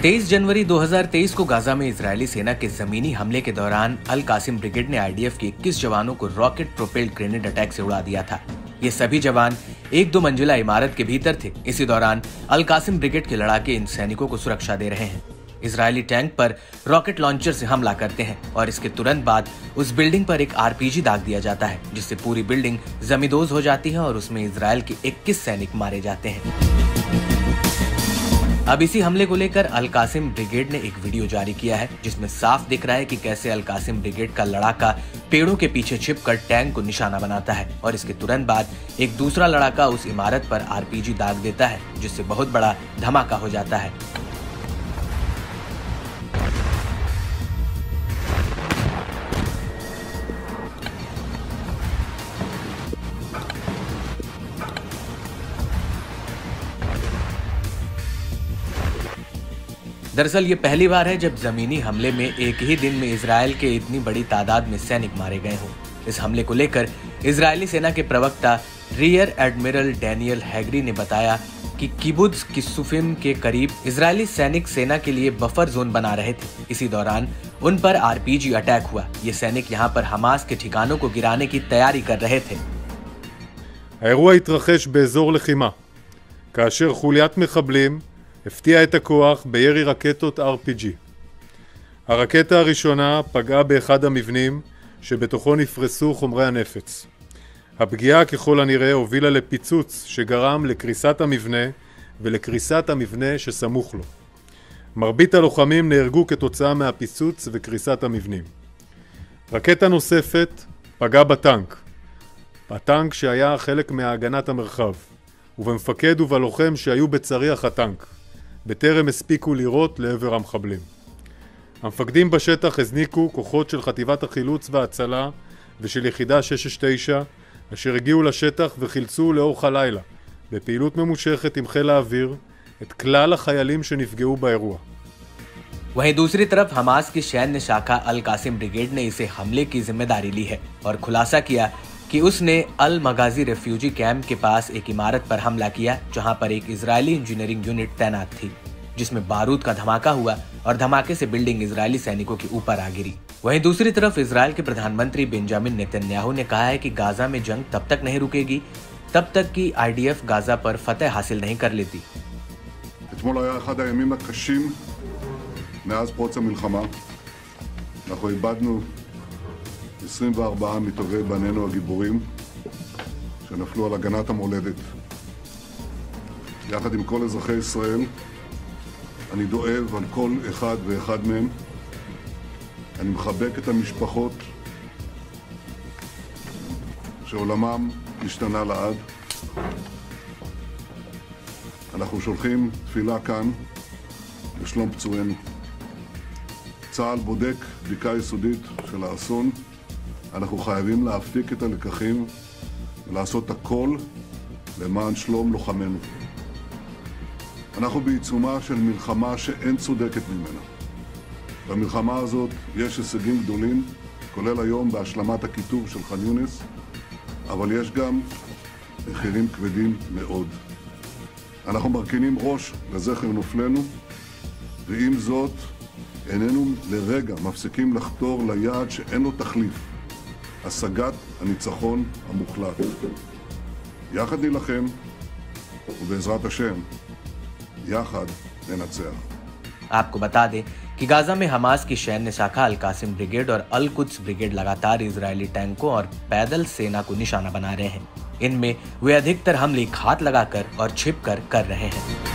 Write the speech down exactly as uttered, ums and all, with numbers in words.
तेईस जनवरी दो हज़ार तेईस को गाजा में इजरायली सेना के जमीनी हमले के दौरान अल कासिम ब्रिगेड ने आईडीएफ के इक्कीस जवानों को रॉकेट प्रोपेल्ड ग्रेनेड अटैक से उड़ा दिया था। ये सभी जवान एक दो मंजिला इमारत के भीतर थे। इसी दौरान अल कासिम ब्रिगेड के लड़ाके इन सैनिकों को सुरक्षा दे रहे हैं। इजरायली टैंक पर रॉकेट लॉन्चर से हमला करते हैं और इसके तुरंत बाद उस बिल्डिंग पर एक आरपीजी दाग दिया जाता है, जिससे पूरी बिल्डिंग जमींदोज हो जाती है और उसमें इजरायल के इक्कीस सैनिक मारे जाते हैं। अब इसी हमले को लेकर अल कासिम ब्रिगेड ने एक वीडियो जारी किया है, जिसमें साफ दिख रहा है कि कैसे अल कासिम ब्रिगेड का लड़ाका पेड़ों के पीछे छिपकर टैंक को निशाना बनाता है और इसके तुरंत बाद एक दूसरा लड़ाका उस इमारत पर आरपीजी दाग देता है, जिससे बहुत बड़ा धमाका हो जाता है। दरअसल ये पहली बार है जब जमीनी हमले में एक ही दिन में इजरायल के इतनी बड़ी तादाद में सैनिक मारे गए हों। इस हमले को लेकर इजरायली सेना के प्रवक्ता रियर एडमिरल डैनियल हैगरी ने बताया कि किबुत्ज किस्सुफिम के करीब इजरायली सैनिक सेना के लिए बफर जोन बना रहे थे। इसी दौरान उन पर आरपीजी अटैक हुआ। ये सैनिक यहाँ पर हमास के ठिकानों को गिराने की तैयारी कर रहे थे। האירוע התרחש באזור לחימה, כאשר חוליית מחבלים הפתיעה את הכוח בירי רקטות אר פי ג'י. הרקטה הראשונה פגעה באחד המבנים שבתוכו נפרסו חומרי הנפץ. הפגיעה ככל הנראה הובילה לפיצוץ שגרם לקריסת המבנה ולקריסת המבנה שסמוך לו. מרבית הלוחמים נהרגו כתוצאה מהפיצוץ וקריסת המבנים. רקטה נוספת פגעה בטנק, בטנק שהיה חלק מהגנת המרחב, ובמפקד ובלוחם שהיו בצריח הטנק, בטרם הספיקו לירות לעבר המחבלים. המפקדים בשטח הזניקו כוחות של חטיבת החילוץ וההצלה ושל יחידה שש שש תשע, אשר הגיעו לשטח וחילצו לאורך הלילה, בפעילות ממושכת עם חיל האוויר, את כלל החיילים שנפגעו באירוע. वहीं दूसरी तरफ हमास की सैन्य शाखा अल कासिम ब्रिगेड ने इसे हमले की जिम्मेदारी ली है और खुलासा किया कि उसने अल मगाजी रेफ्यूजी कैंप के पास एक इमारत पर हमला किया, जहां पर एक इजरायली इंजीनियरिंग यूनिट तैनात थी, जिसमें बारूद का धमाका हुआ और धमाके से बिल्डिंग इजरायली सैनिकों के ऊपर आ गिरी। वहीं दूसरी तरफ इजरायल के प्रधानमंत्री बेंजामिन नेतन्याहू ने कहा है कि गाजा में जंग तब तक नहीं रुकेगी तब तक कि आईडीएफ गाजा पर फतेह हासिल नहीं कर लेती। אתמול היה אחד הימים הקשים מאז פרוץ המלחמה. אנחנו איבדנו עשרים וארבעה מטובי בנינו הגיבורים שנפלו על הגנת המולדת. יחד עם כל אזרחי ישראל, אני דואב על כל אחד ואחד מהם. אני מחבק את המשפחות שעולמם השתנה לעד. אנחנו שולחים תפילה כאן לשלום פצועינו. צה"ל בודק בדיקה יסודית של האסון. אנחנו חייבים להפיק את הלקחים ולעשות הכל למען שלום לוחמינו. אנחנו בעיצומה של מלחמה שאין צודקת ממנה. במלחמה הזאת יש הישגים גדולים, כולל היום בהשלמת הכיתוב של ח'אן יונס, אבל יש גם מחירים כבדים מאוד. אנחנו מרכינים ראש לזכר נופלנו, ועם זאת איננו לרגע מפסיקים לחתור ליעד שאין לו תחליף, השגת הניצחון המוחלט. יחד נילחם, ובעזרת השם, יחד ננצח. आपको बता दें कि गाजा में हमास की सैन्य शाखा अल कासिम ब्रिगेड और अल कुद्स ब्रिगेड लगातार इजरायली टैंकों और पैदल सेना को निशाना बना रहे हैं। इनमें वे अधिकतर हमले घात लगाकर और छिपकर कर रहे हैं।